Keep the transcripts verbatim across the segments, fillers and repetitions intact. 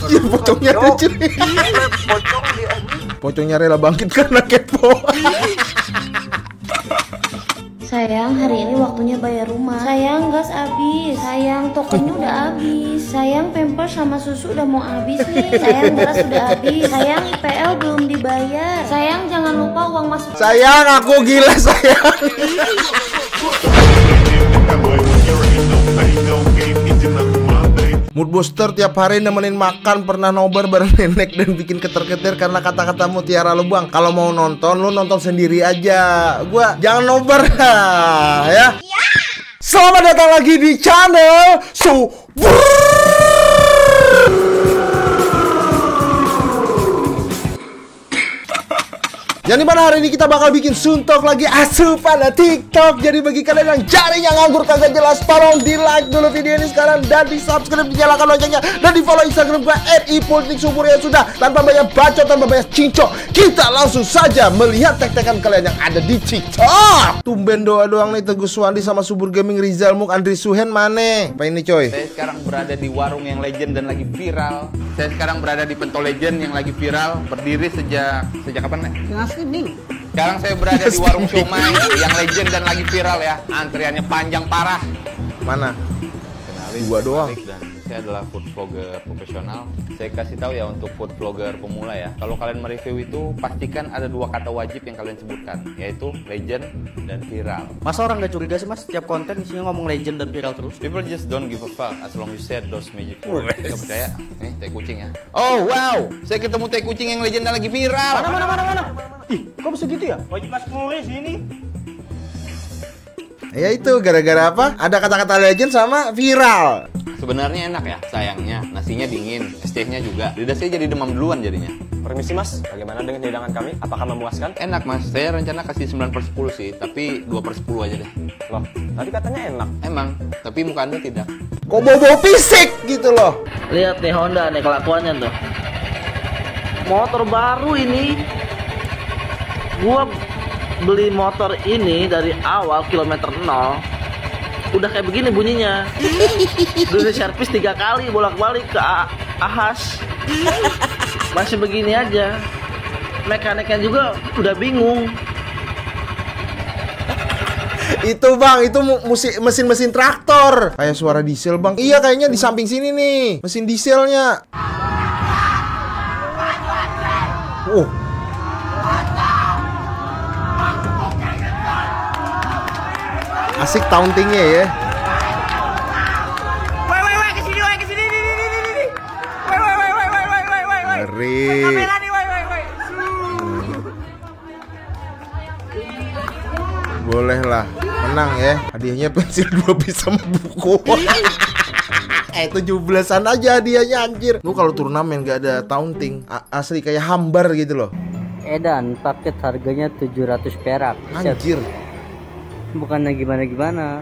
Anjir, pocongnya lucu. Pocong dia. Pocongnya rela bangkit karena kepo. Sayang, hari ini waktunya bayar rumah. Sayang, gas habis. Sayang, tokennya udah habis. Sayang, pampers sama susu udah mau habis nih. Sayang, beras udah habis. Sayang, I P L belum dibayar. Sayang, jangan lupa uang masuk. Sayang, aku gila sayang. Mood booster tiap hari nemenin makan, pernah nobar bareng nenek dan bikin keter-keter karena kata-kata Mutiara Lubang. Kalau mau nonton, lu nonton sendiri aja. Gua jangan nobar ya. Selamat datang lagi di channel Subur. Yang dimana hari ini kita bakal bikin suntok lagi asupan TikTok. Jadi bagi kalian yang jaringnya nganggur kagak jelas, tolong di like dulu video ini sekarang dan di subscribe, dinyalakan loncengnya dan di follow Instagram gua et i politik subur. Ya sudah, tanpa banyak bacot, tanpa banyak cincok, kita langsung saja melihat tek-tekan kalian yang ada di TikTok. Tumben doa doang nih Teguh Suwandi sama Subur Gaming, Rizal Muk, Andri Suhen mana? Apa ini coy? Saya sekarang berada di warung yang legend dan lagi viral. Saya sekarang berada di Pentol Legend yang lagi viral, berdiri sejak sejak kapan nih? Sekarang saya berada di warung siomay yang legend dan lagi viral ya. Antriannya panjang parah. Mana? Kenalin, dua doang. Dan saya adalah food vlogger profesional. Saya kasih tahu ya untuk food vlogger pemula ya. Kalau kalian mereview itu pastikan ada dua kata wajib yang kalian sebutkan, yaitu legend dan viral. Masa orang gak curiga sih mas? Setiap konten isinya ngomong legend dan viral terus. People just don't give a fuck as long you said those magic words. Gak percaya? Nih teh kucing ya. Oh wow, saya ketemu teh kucing yang legend dan lagi viral. Mana mana mana mana? Ih, kok bisa gitu ya? Wajib mas nulis ini. Ya itu gara-gara apa? Ada kata-kata legend sama viral. Sebenarnya enak ya, sayangnya nasinya dingin, es tehnya juga. Lidah saya jadi demam duluan jadinya. Permisi mas, bagaimana dengan hidangan kami? Apakah memuaskan? Enak mas, saya rencana kasih sembilan per sepuluh sih, tapi dua per sepuluh aja deh. Loh, tadi katanya enak. Emang, tapi muka anda tidak. Kok bobo fisik gitu loh. Lihat nih Honda nih kelakuannya tuh. Motor baru ini. Gua beli motor ini dari awal kilometer nol. Udah kayak begini bunyinya. Udah servis tiga kali bolak-balik ke Ahas. Masih begini aja. Mekaniknya juga udah bingung. Itu bang, itu mesin-mesin traktor. Kayak suara diesel bang. Iya kayaknya di samping sini nih, mesin dieselnya. Uh. Asik tauntingnya ya. Woi woi woi kesini woi kesini nih nih nih nih. Woi woi woi woi woi woi woi woi. Ngeri. Kamera nih woi woi woi. Boleh lah, menang ya. Hadiahnya pensil dua piece sama buku. Eh tujuh belasan aja hadiahnya anjir. Lu kalau turnamen gak ada taunting, asli kayak hambar gitu loh. Edan paket harganya tujuh ratus perak. Anjir. Bukannya gimana-gimana.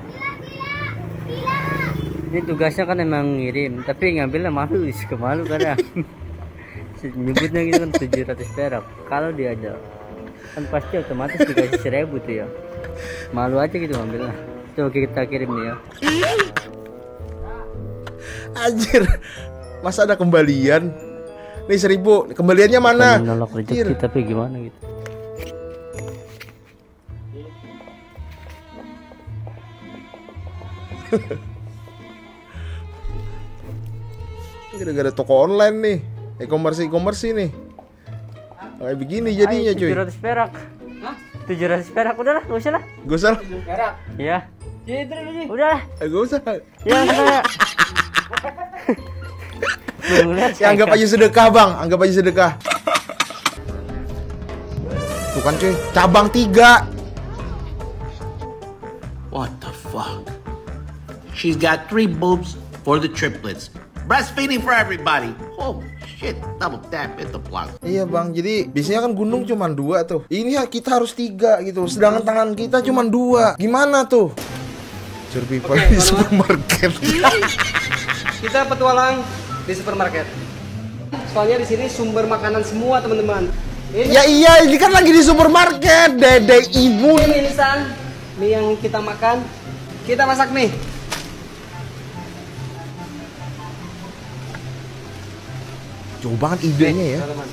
Ini tugasnya kan emang ngirim, tapi ngambilnya malu, suka malu kadang. Nyebutnya gitu kan tujuh ratus perak. Kalau dia ada kan pasti otomatis dikasih seribu tuh ya. Malu aja gitu ngambilnya. Coba kita kirim nih ya. Anjir. Masa ada kembalian? Nih seribu, kembaliannya mana? Menolak rezeki tapi gimana gitu. Gara-gara toko online nih, e-commerce e-commerce nih. Kayak begini jadinya cuy. tujuh ratus perak. Hah? tujuh ratus perak udah lah, enggak usah lah. Gak usah. Perak. Iya. Udah lah. Gak usah. Ya, udah. Ya anggap aja sedekah bang, anggap aja sedekah. Tuh kan cuy, cabang tiga. What the fuck? She's got three boobs for the triplets. Breastfeeding for everybody. Oh shit, double tap hit the block. Iya bang, jadi biasanya kan gunung cuma dua tuh. Ini ya kita harus tiga gitu. Sedangkan tangan kita cuma dua. Gimana tuh? Survival di supermarket. Kita petualang di supermarket. Soalnya di sini sumber makanan semua teman-teman. Ya iya, ini kan lagi di supermarket. Dede ibu. Ini mie instan, mie yang kita makan. Kita masak mie. Jauh banget idenya ya. Teman-teman.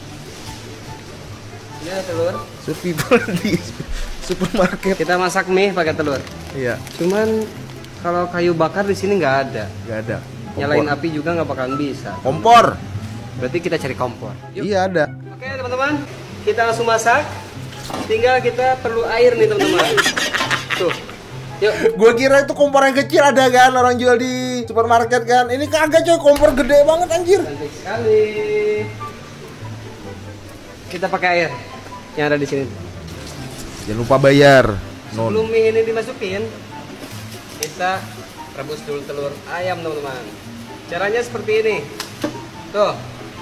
Ini ada telur. Survival di supermarket. Kita masak mie pakai telur. Iya, Cuman kalau kayu bakar di sini nggak ada. nggak ada. Nyalain Kompor. api juga nggak bakalan bisa. Kompor. Berarti kita cari kompor. Yuk. Iya ada. Oke teman-teman, kita langsung masak. Tinggal kita perlu air nih teman-teman. Tuh, yuk. Gue kira itu kompor yang kecil ada kan orang jual di supermarket kan. Ini kagak coy, kompor gede banget anjir. Cantik sekali. Kita pakai air yang ada di sini. Jangan lupa bayar. Non. Sebelum mie ini dimasukin, kita rebus dulu telur ayam teman-teman. Caranya seperti ini. Tuh.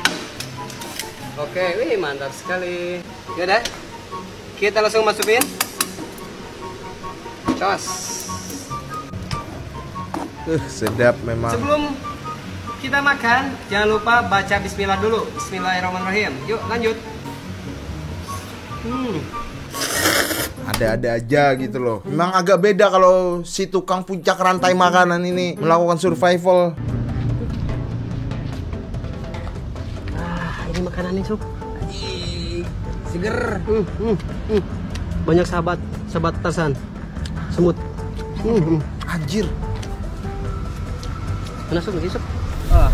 Oke, wih mantap sekali. Ya udah. Kita langsung masukin. Cos. Uh, sedap memang. Sebelum kita makan, jangan lupa baca bismillah dulu. Bismillahirrahmanirrahim. Yuk, lanjut. Hmm. Ada-ada aja gitu loh. Memang agak beda kalau si tukang puncak rantai makanan ini melakukan survival. Ah, ini makanannya sob. Seger. Hmm, hmm, hmm. Banyak sahabat, sahabat Tarsan. Semut. Hmm, hmm. Anjir. Mana sob lagi sob? Ah.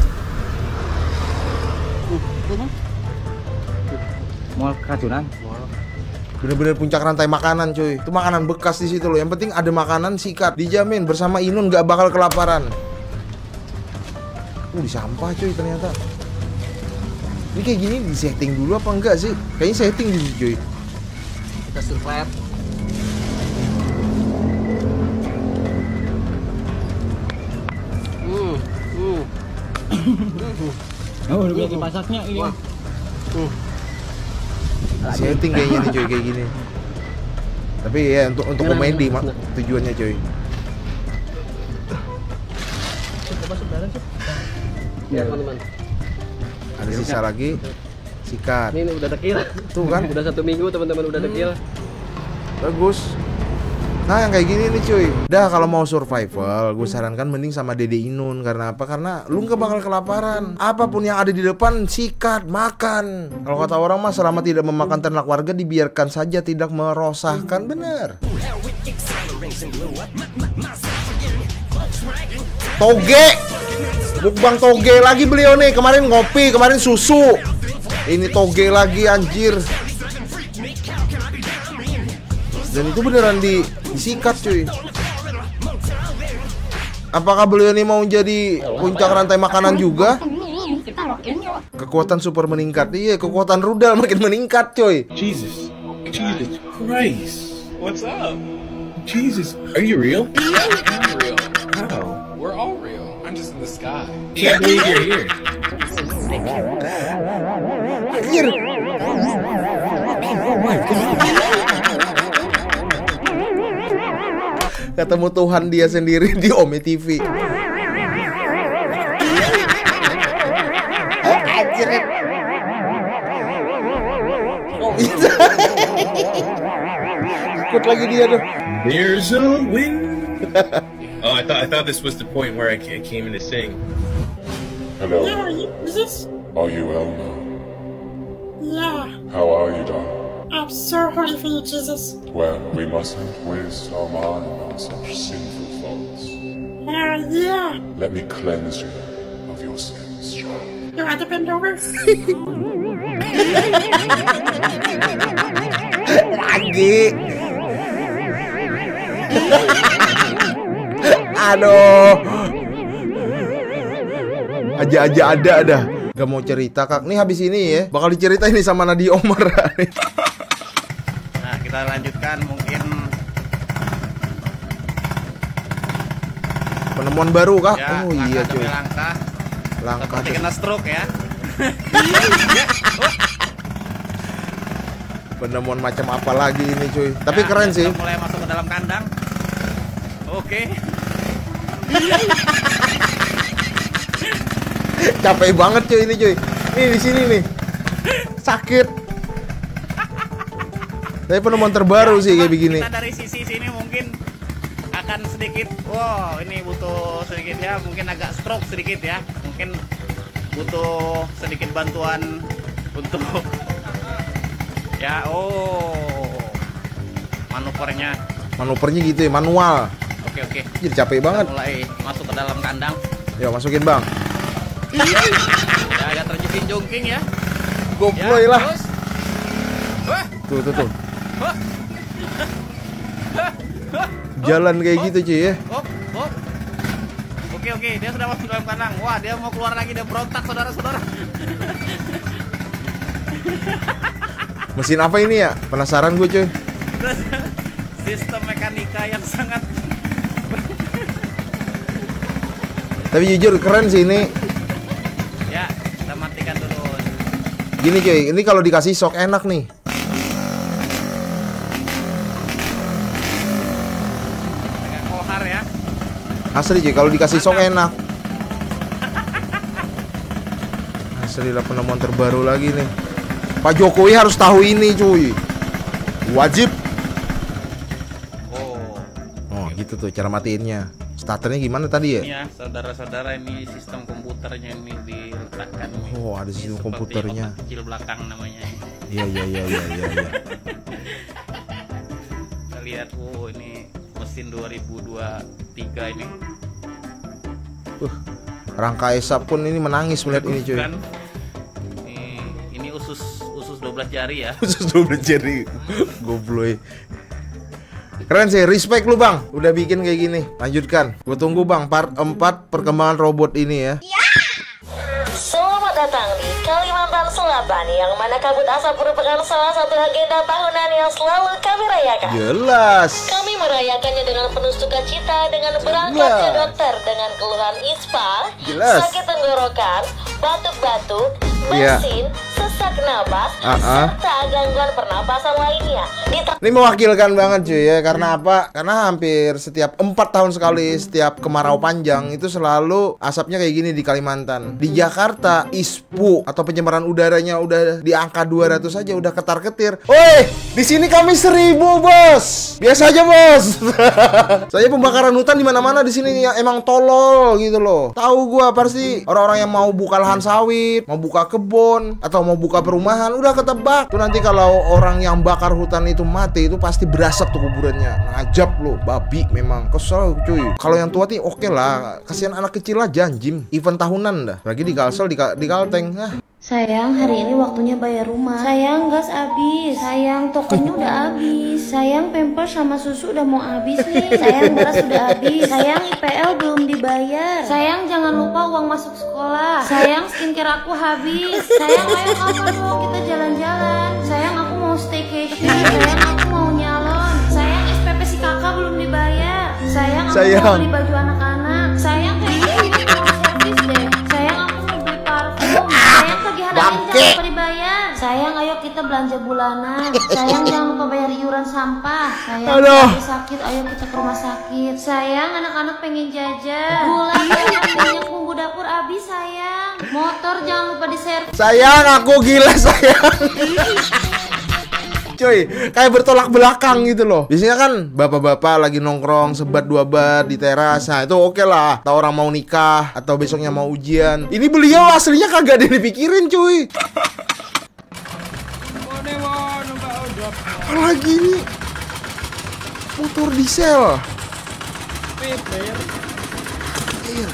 Hmm, hmm. Mau keracunan? Bener-bener puncak rantai makanan cuy. Itu makanan bekas di situ loh. Yang penting ada makanan sikat. Dijamin bersama Inun gak bakal kelaparan. Uh, di sampah cuy ternyata. Ini kayak gini di setting dulu apa enggak sih? Kayaknya setting di sini cuy. Kita survive. Hmm, hmm. Oh, udah mulai masaknya ini. Wah. Hmm. Setting kayaknya nih cuy kayak gini. Tapi ya untuk untuk komedi mak tujuannya cuy. Ya teman-teman. Ada sisa lagi. Sikat. Ini udah dekil. Tuh kan. Udah satu minggu teman-teman udah dekil. Bagus. Nah yang kayak gini nih cuy. Dah kalau mau survival, gue sarankan mending sama Dede Inun. Karena apa? Karena lu gak bakal kelaparan. Apapun yang ada di depan sikat, makan. Kalau kata orang mah selama tidak memakan ternak warga dibiarkan saja, tidak merosahkan. Bener. Toge. Mukbang toge lagi beliau nih. Kemarin ngopi, kemarin susu. Ini toge lagi anjir. Dan itu beneran di, disikat cuy. Apakah beliau ini mau jadi puncak rantai makanan juga? Kekuatan super meningkat. Iya, kekuatan rudal makin meningkat coy. Jesus, Jesus Christ, what's up? Jesus, are you real? I'm real. How? We're all real. I'm just in the sky. Can't believe you're here. Anjir. Ketemu Tuhan dia sendiri di Ome T V. Anjir. Ikut lagi dia tuh. There's a wind. Oh, I thought I thought this was the point where I ca- came in to sing. Hello. Yeah, you- is this? Are you Elmo? Yeah, How are you, darling? I'm so horny for you, Jesus. Well, we mustn't waste our mind on such sinful thoughts. Hell yeah. Let me cleanse you of your sins, child. You want to bend over? Lagi. Aduh. Aja-aja ada ada. Gak mau cerita kak. Nih habis ini ya bakal diceritain nih sama Nadi Omar. Nah, kita lanjutkan mungkin Penemuan baru kak. ya, Oh iya langkah cuy. demi langkah. Langkah Seperti tuh. kena stroke ya. Penemuan macam apa lagi ini cuy. Tapi Ya, keren kita sih. mulai masuk ke dalam kandang. Oke. Capek banget cuy ini cuy. Nih di sini nih. Sakit. Tapi penemuan terbaru sih kayak begini. Kita dari sisi sini mungkin akan sedikit, wow ini butuh sedikit ya, mungkin agak stroke sedikit ya, mungkin butuh sedikit bantuan untuk ya. Oh, manuvernya manuvernya gitu ya, manual. Oke oke. Jadi capek banget. Kita mulai masuk ke dalam kandang. Ya masukin bang. Ya agak terjepit jongking ya. Goploy ya, lah. Terus. Wah. Tuh tuh tuh. Jalan kayak gitu cuy ya. Hop, hop. Oke oke, dia sudah masuk dalam kandang. Wah, dia mau keluar lagi, dia berontak saudara-saudara. Mesin apa ini ya? Penasaran gue cuy. Sistem mekanika yang sangat. Tapi jujur keren sih ini. Ya, kita matikan dulu. Gini cuy, ini kalau dikasih shock enak nih. Agak kohar ya. Asli cuy, kalau dikasih shock enak. Asli lah, penemuan terbaru lagi nih. Pak Jokowi harus tahu ini cuy. Wajib. Oh. Oh gitu tuh cara matiinnya. Starternya gimana tadi ya? Ini ya, saudara-saudara, ini sistem komputernya ini diletakkan. Oh, ada sistem komputernya. Otak kecil belakang namanya. Iya iya iya iya iya. Ya. Kita lihat, oh ini mesin dua ribu dua puluh tiga ini. Uh, Rangka Esa pun ini menangis melihat ini cuy. Kan? Ini, ini usus usus dua belas jari ya. Usus dua belas jari. Gobloy. Keren sih, respect lu bang, udah bikin kayak gini. Lanjutkan, gue tunggu bang part empat perkembangan robot ini ya. Selamat datang di Kalimantan Selatan, yang mana kabut asap merupakan salah satu agenda tahunan yang selalu kami rayakan. Jelas. Kami merayakannya dengan penuh sukacita dengan berangkatnya dokter dengan keluhan ispa, Jelas. sakit tenggorokan, batuk-batuk, Iya. bersin, sesak napas, Uh-uh. serta gangguan pernapasan lainnya. Dita- Ini mewakilkan banget cuy ya, karena apa? Karena hampir setiap empat tahun sekali, setiap kemarau panjang itu selalu asapnya kayak gini di Kalimantan. Di Jakarta, ispu atau pencemaran udaranya udah di angka dua ratus aja, udah ketar-ketir. Woi, di sini kami seribu bos. Biasa aja bos. Saya pembakaran hutan di mana-mana di sini ya, emang tolol gitu loh. Tahu gua pasti orang-orang yang mau buka lahan sawit, mau buka kebun atau mau buka perumahan udah ketebak. Tuh nanti kalau orang yang bakar hutan itu mati, itu pasti berasap tuh kuburannya. Ngajab lo, babi memang. Kesel cuy. Kalau yang tua nih oke lah, kasihan anak kecil lah, janjim. Event tahunan dah. Lagi di Kalsel, di, di Kalteng. Ah. Sayang, hari ini waktunya bayar rumah. Sayang, gas habis. Sayang, tokennya udah habis. Sayang, pampers sama susu udah mau habis nih. Sayang, beras udah habis. Sayang, I P L belum dibayar. Sayang, jangan lupa uang masuk sekolah. Sayang, skincare aku habis. Sayang, ayo kapan mau kita jalan-jalan. Sayang, aku mau staycation. Sayang, aku mau nyalon. Sayang, S P P si kakak belum dibayar. Sayang, aku Sayang. mau beli baju anak-anak. Sayang, kayaknya ini mau servis deh. Sayang, aku mau beli parfum. Sayang, tagihan jangan lupa dibayar. Sayang, ayo kita belanja bulanan. Sayang, jangan lupa bayar iuran sampah. Sayang, Aduh. lagi sakit, ayo kita ke rumah sakit. Sayang, anak-anak pengen jajan. Gula, garam, minyak, bumbu dapur habis. Sayang, motor jangan lupa diservis. Sayang, aku gila sayang. Cuy, kayak bertolak belakang gitu loh. Biasanya kan bapak-bapak lagi nongkrong sebat dua bat di teras. Nah itu oke lah, atau orang mau nikah atau besoknya mau ujian. Ini beliau aslinya kagak ada yang dipikirin cuy. Apalagi ini motor diesel. Iya.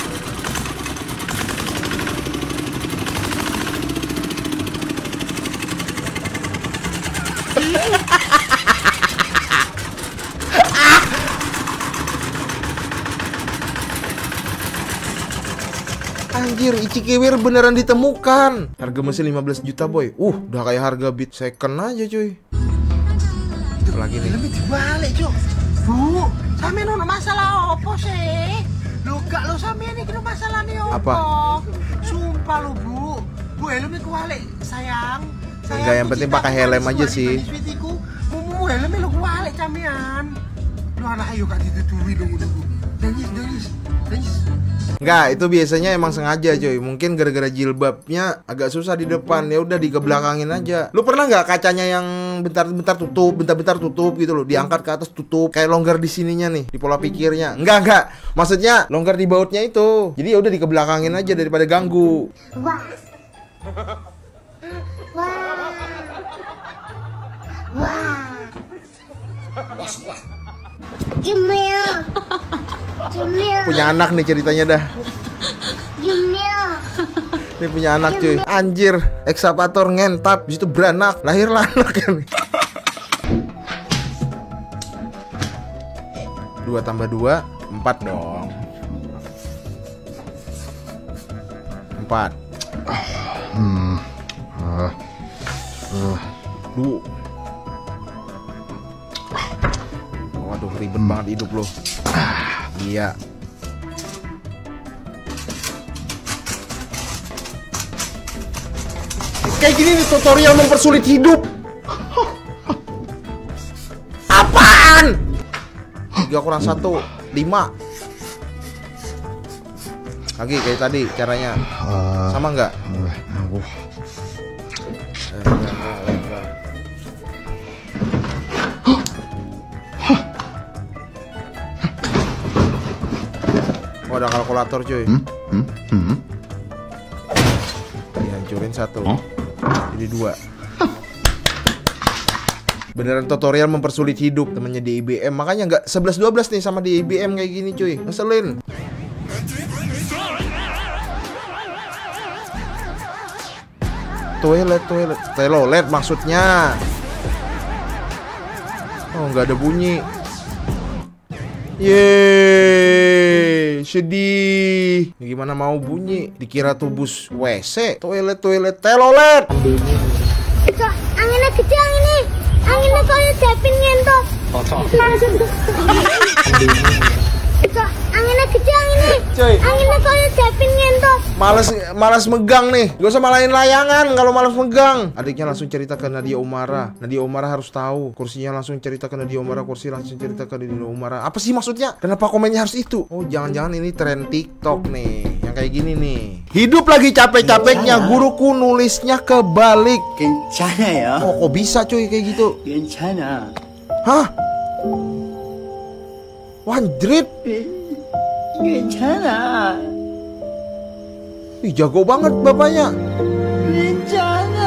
Anjir, Ichikewir beneran ditemukan. Harga mesin lima belas juta boy. Uh, udah kayak harga Beat second aja cuy. Itu lagi nih. Lebih dibalik cuk. Bu, sampe ono masalah apa sih? Lu gak lo sampe ini kena masalah nih apa? Apa? Sumpah lu bu. Bu helmnya kewalik sayang. Enggak, yang penting pakai helm aja sih. Mu helmnya lu kewalik camian. Lu anak ayo gak ditutui dong udah bu. Nangis nangis. Enggak, itu biasanya emang sengaja coy. Mungkin gara-gara jilbabnya agak susah di depan, ya udah dikebelakangin aja. Lu pernah nggak kacanya yang bentar-bentar tutup, bentar-bentar tutup gitu loh, diangkat ke atas tutup, kayak longgar di sininya nih, di pola pikirnya. Enggak, enggak. Maksudnya longgar di bautnya itu. Jadi ya udah dikebelakangin aja daripada ganggu. Wah. Wah. Wah. Jemil. Jemil. Punya anak nih ceritanya dah. Jemil. Ini punya anak cuy. Anjir, ekskavator ngentat, di situ beranak, lahirlah anaknya nih. Dua tambah dua, empat dong. Empat. Hmm. Uh. Uh. Duh. Waduh, ribet banget hidup lo. Iya. Kayak gini nih tutorial mempersulit hidup. Apaan? Tiga kurang satu, lima. Lagi kayak tadi caranya. Sama nggak? Oh, ada kalkulator cuy. Hmm? Hmm? Hmm? Dihancurin satu. Huh? Jadi dua. Beneran tutorial mempersulit hidup temennya di I B M. Makanya nggak sebelas dua belas nih sama di I B M kayak gini cuy. Ngeselin. Toilet, toilet, telolet maksudnya. Oh, nggak ada bunyi. Yeay, sedih. Gimana mau bunyi? Dikira tuh bus W C. Toilet, toilet, telolet. Itu anginnya kecil ini. Anginnya kayak Devin ngentot. Itu anginnya kecil ini. Coy. Anginnya kayak Devin ngentot. Males, malas megang nih. Gak usah malahin layangan kalau malas megang. Adiknya langsung cerita ke Nadia Umara. Nadia Umara harus tahu. Kursinya langsung cerita ke Nadia Umara. Kursi langsung cerita ke Nadia Umara. Apa sih maksudnya? Kenapa komennya harus itu? Oh, jangan-jangan ini tren TikTok nih. Yang kayak gini nih. Hidup lagi capek-capeknya, guruku nulisnya kebalik. Kencana ya. Oh, kok bisa cuy kayak gitu? Kencana. Hah? Wanjrit. Kencana. Ih, jago banget bapaknya. Kencana.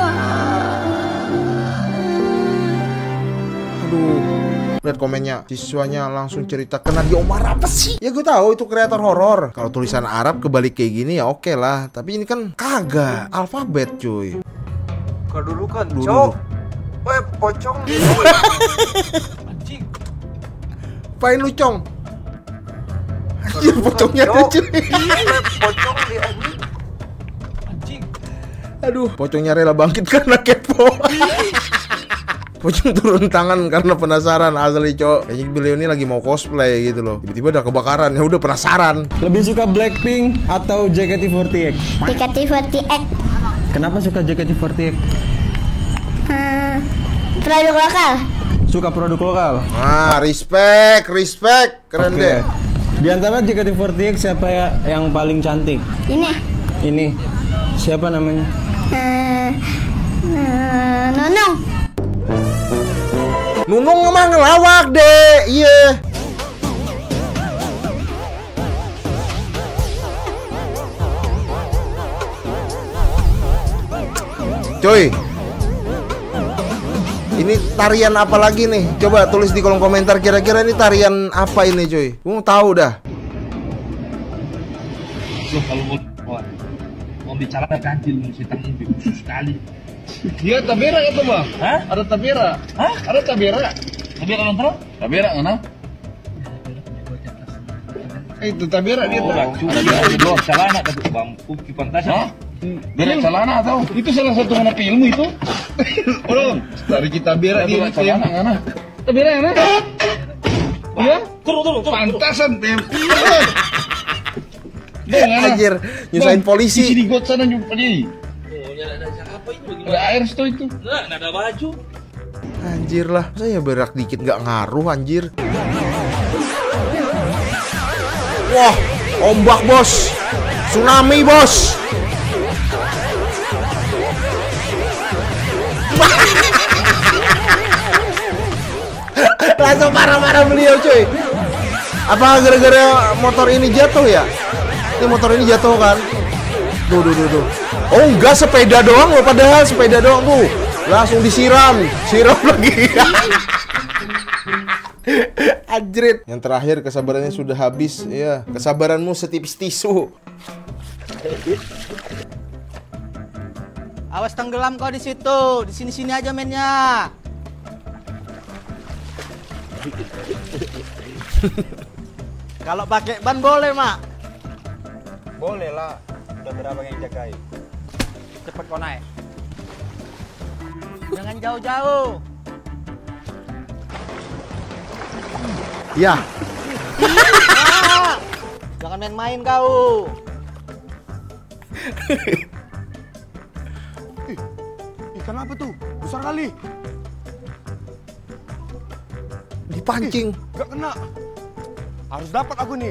Aduh. Lihat komennya, siswanya langsung cerita ke Nadia Umara. Apa sih? Ya gue tahu itu kreator horor. Kalau tulisan Arab kebalik kayak gini ya oke lah. Tapi ini kan kagak alfabet cuy. Kau dulu kan, Dulu. cok. Weh, pocong. Pain lu cong. Anjir, pocongnya ada cuy. Pocong di anjing. Aduh, pocongnya rela bangkit karena kepo. Pocong turun tangan karena penasaran asli cok. Kayaknya beliau ini lagi mau cosplay gitu loh. Tiba-tiba ada kebakaran, ya udah penasaran. Lebih suka Blackpink atau J K T empat delapan? J K T empat delapan. Kenapa suka J K T empat delapan? Hmm, produk lokal. Suka produk lokal. Ah, respect, respect, keren Oke. deh. Di antara J K T empat delapan siapa ya yang paling cantik? Ini. Ini. Siapa namanya? Hmm, hmm, Nunung. Nunung emang ngelawak deh, iya. Coy, ini tarian apa lagi nih? Coba tulis di kolom komentar kira-kira ini tarian apa ini coy. Gue mau tahu dah. So, kalau mau, mau bicara kancil, setan ini khusus sekali. Iya, tabera itu bang. Hah? Ada tabera. Hah? Ada tabera. Tabera nonton? Tabera mana? Eh, itu tabera dia. Oh, tabera di bawah celana ke bambu kipantas. Hah? Berak celana atau? Itu salah satu mana ilmu itu. Orang dari kita berak dia celana mana? Tabera yang mana? Iya? Turun turun turun. Pantasan tem. Anjir, nyusahin polisi. Di got sana jumpa dia. Ada air stove itu. Nah, ada baju. Anjir lah, saya berak dikit nggak ngaruh anjir. Wah, Ombak bos, tsunami bos. Langsung marah-marah beliau cuy. Apa gara-gara motor ini jatuh ya? Ini motor ini jatuh kan? Duh, duh, duh, duh. Oh enggak, sepeda doang loh, padahal sepeda doang tuh. Langsung disiram, siram lagi. Anjrit. Yang terakhir kesabarannya sudah habis. Iya, kesabaranmu setipis tisu. Awas tenggelam kau di situ. Di sini-sini aja mainnya. Kalau pakai ban boleh, Mak. Boleh lah. Udah berapa yang jagain? Cepet kau naik. Jangan jauh-jauh. Ya. Ah, jangan main-main kau. Ih, ikan apa tuh? Besar kali. Dipancing. Ih, gak kena. Harus dapat aku nih.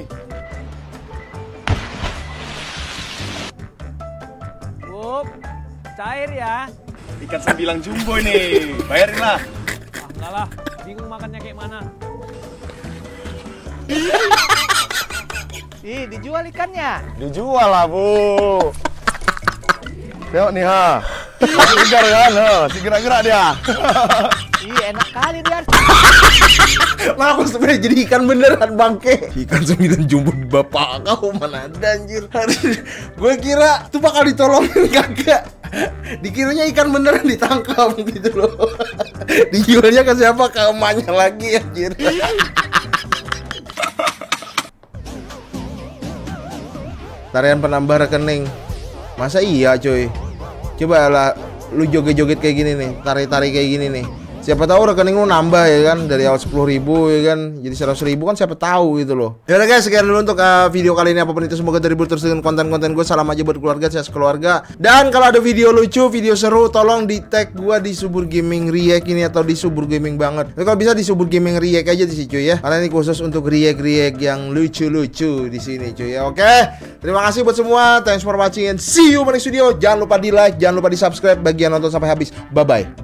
Wup, cair ya. Ikan sembilang jumbo ini. Bayarin lah. Ah, enggak lah, bingung makannya kayak mana. Ih, dijual ikannya. Dijual lah, Bu. Tengok nih, ha. Segar kan, ha. Si gerak-gerak dia. Ih, enak kali dia. Nah, aku sebenarnya jadi ikan beneran bangke. Ikan sembilan jumbo bapak kau mana ada anjir. Gue kira tuh bakal ditolongin kagak. Dikiranya ikan beneran ditangkap gitu loh. Dijualnya ke siapa? Ke emaknya lagi anjir. Tarian penambah rekening. Masa iya coy? Coba lah lu joget-joget kayak gini nih, tarik-tarik kayak gini nih. Siapa tahu rekening lu nambah ya kan, dari awal sepuluh ribu ya kan jadi seratus ribu kan, siapa tahu gitu loh. Ya udah guys, sekian dulu untuk uh, video kali ini. Apapun itu semoga terhibur terus dengan konten-konten gue. Salam aja buat keluarga, saya sekeluarga. Dan kalau ada video lucu, video seru, tolong di tag gue di Subur Gaming React ini atau di Subur Gaming banget. Tapi kalau bisa di Subur Gaming React aja di sini cuy ya. Karena ini khusus untuk react-react yang lucu-lucu di sini cuy ya. Oke. Terima kasih buat semua. Thanks for watching and see you next video. Jangan lupa di like, jangan lupa di subscribe bagi yang nonton sampai habis. Bye bye.